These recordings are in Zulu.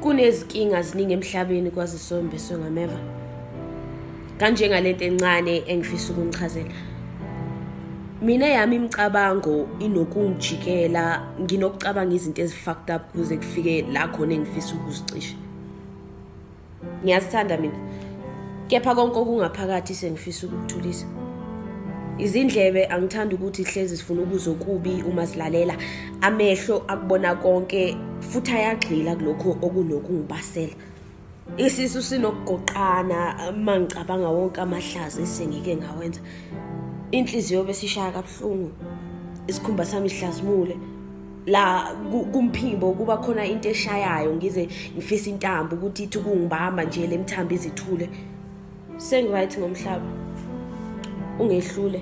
kunezinkinga ziningi emhlabeni kwazi sombe songameva kanje ngalento encane engifisa ukunichazela. Mina yami imicabango inokungijikela, nginokucabanga izinto ezifucked up kuze kufike la khona engifisa ukuzicisha. Ngiyazithanda mina, kepha konke okungaphakathi sengifisa ukukuthulisa. Izindlebe angithanda ukuthi ihlezi sifuna ukuzokubi uma silalela, amehlo akubona konke futhi ayagxila kulokho okunokungibasela. Isisu sinokugoqana mangicabanga wonke amahlazo esengike ngawenza. Inhliziyo besishaya kabuhlungu, isikhumba sami sihlazimule, la kumphimbo kuba khona into eshayayo ngize ngifisa intambo ukuthi ithi kungibamba nje lemthambo izithule. Sengiright ngomhlaba, ungehlule.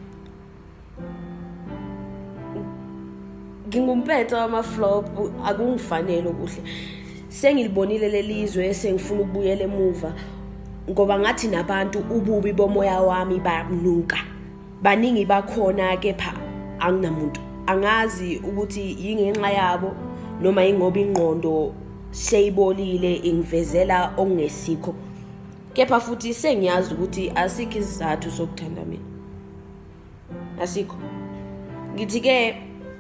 Ngingumpetho wama-flop, akungifanele okuhle. Sengilibonile lelizwe esengifuna ukubuyela emuva ngoba ngathi nabantu ububi bomoya wami bayanuka. Baningi bakhona kepha anginamuntu. Angazi ukuthi yingenxa yabo noma ingoba ingqondo seyibolile ingivezela ongesikho. Kepha futhi sengiyazi ukuthi asikho isizathu sokuthanda mina. Asikho. Ngithi ke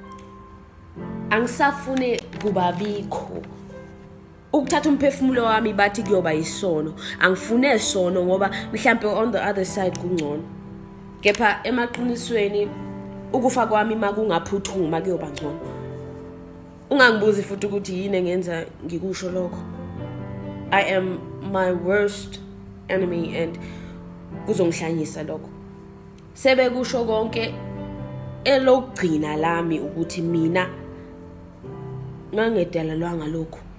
angisafune kubabikho. Ukuthatha umphefumulo wami bathi kuyoba isono. Angifune isono ngoba mhlambe on the other side kungcono. Kepha emaqinisweni ukufa kwami makungaphuthuma kuyoba ngcono. Ungangibuzi futhi ukuthi yini engenza ngikusho lokho. I am my worst enemy and kuzongihlanyisa lokho. Sebe kusho konke elokugcina lami ukuthi mina ngangedalelwa ngalokho.